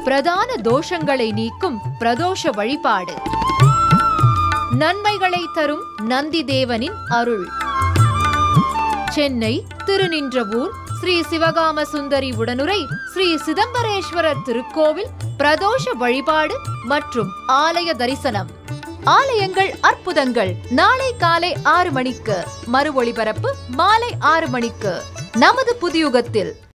பிரதான தோஷங்களை நீக்கும் பிரதோஷ வழிபாடு. நன்மைகளை தரும் நந்தி தேவனின் அருள். சென்னை திருநின்றவூர் ஸ்ரீ சிவகாம சுந்தரி உடனுரை ஸ்ரீ சிதம்பரேஸ்வரர் திருக்கோவில் பிரதோஷ வழிபாடு மற்றும் ஆலய தரிசனம். ஆலயங்கள் அற்புதங்கள் நாளை காலை 6 மணிக்கு, மறு ஒளிபரப்பு மாலை 6 மணிக்கு நமது புதியுகத்தில்.